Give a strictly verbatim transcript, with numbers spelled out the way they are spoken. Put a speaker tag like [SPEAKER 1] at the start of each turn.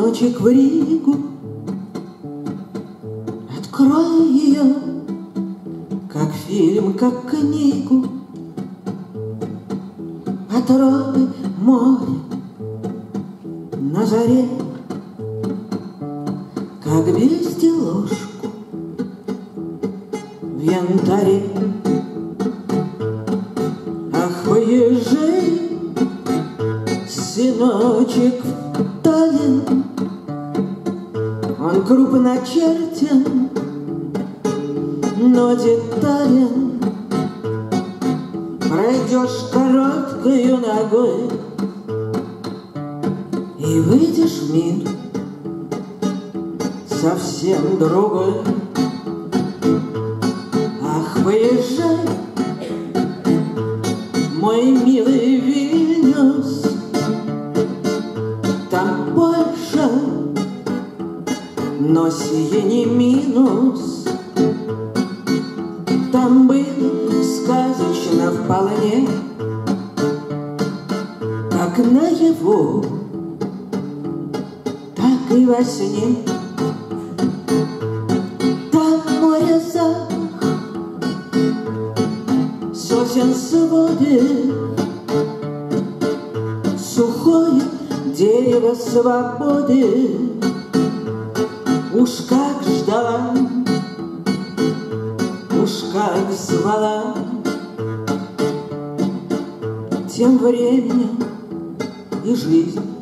[SPEAKER 1] сыночек, в Ригу. Открой ее, как фильм, как книгу. Отроды море на заре, как безделушку в янтаре. Ах, поезжай, сыночек, в Таллин, он крупно начертен, но детален. Пройдешь короткою ногой и выйдешь в мир совсем другой. Ах, поезжай, мой милый Вильнюс, там больше, но сие не минус. Там было сказочно вполне, как наяву, так и во сне. Там море запах сосен своды, сухое дерево свободы. Уж как ждала, уж как звала. Тем временем и жизнь